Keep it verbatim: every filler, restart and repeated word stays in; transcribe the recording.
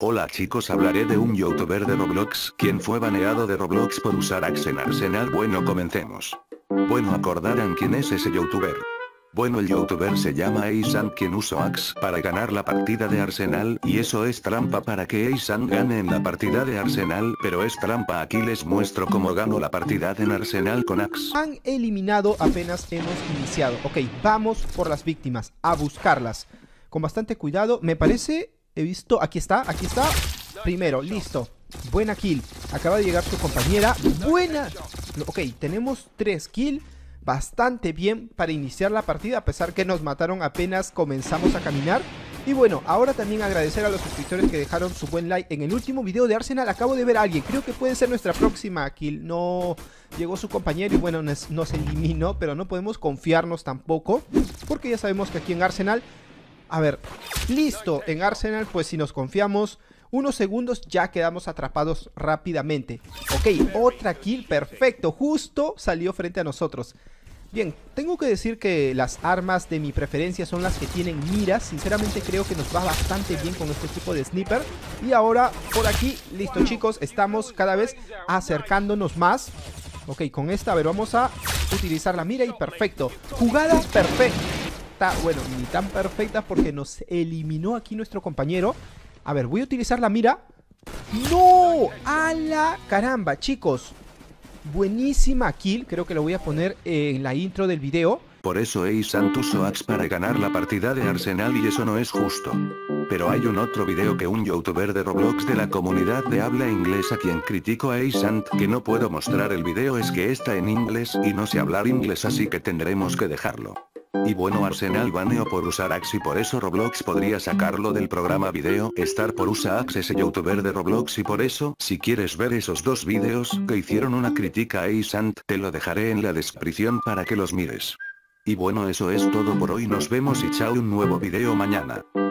Hola chicos, hablaré de un youtuber de Roblox, quien fue baneado de Roblox por usar Axe en Arsenal. Bueno, comencemos. Bueno, acordarán quién es ese youtuber. Bueno, el youtuber se llama Eisan, quien usó Axe para ganar la partida de Arsenal, y eso es trampa para que Eisan gane en la partida de Arsenal, pero es trampa. Aquí les muestro cómo ganó la partida en Arsenal con Axe. Han eliminado apenas hemos iniciado. Ok, vamos por las víctimas, a buscarlas. Con bastante cuidado, me parece, he visto, aquí está, aquí está. Primero, listo, buena kill. Acaba de llegar su compañera, buena. Ok, tenemos tres kills. Bastante bien para iniciar la partida, a pesar que nos mataron apenas comenzamos a caminar. Y bueno, ahora también agradecer a los suscriptores que dejaron su buen like en el último video de Arsenal. Acabo de ver a alguien, creo que puede ser nuestra próxima kill. No llegó su compañero y bueno, nos, nos eliminó, pero no podemos confiarnos tampoco, porque ya sabemos que aquí en Arsenal, a ver, listo, en Arsenal pues si nos confiamos unos segundos ya quedamos atrapados rápidamente. Ok, otra kill, perfecto, justo salió frente a nosotros. Bien, tengo que decir que las armas de mi preferencia son las que tienen miras. Sinceramente creo que nos va bastante bien con este tipo de sniper. Y ahora por aquí, listo chicos, estamos cada vez acercándonos más. Ok, con esta, a ver, vamos a utilizar la mira y perfecto. Jugada perfecta. Bueno, ni tan perfecta porque nos eliminó aquí nuestro compañero. A ver, voy a utilizar la mira. ¡No! ¡A la caramba, chicos! Buenísima kill, creo que lo voy a poner en la intro del video. Por eso Eisan usó Axe para ganar la partida de Arsenal y eso no es justo. Pero hay un otro video que un youtuber de Roblox de la comunidad de habla inglesa quien criticó a Eisan, que no puedo mostrar el video es que está en inglés y no sé hablar inglés, así que tendremos que dejarlo. Y bueno, Arsenal baneó por usar Axe y por eso Roblox podría sacarlo del programa video. Estar por usar Axe ese youtuber de Roblox y por eso, si quieres ver esos dos videos que hicieron una crítica a Eisan, te lo dejaré en la descripción para que los mires. Y bueno, eso es todo por hoy, nos vemos y chao, un nuevo video mañana.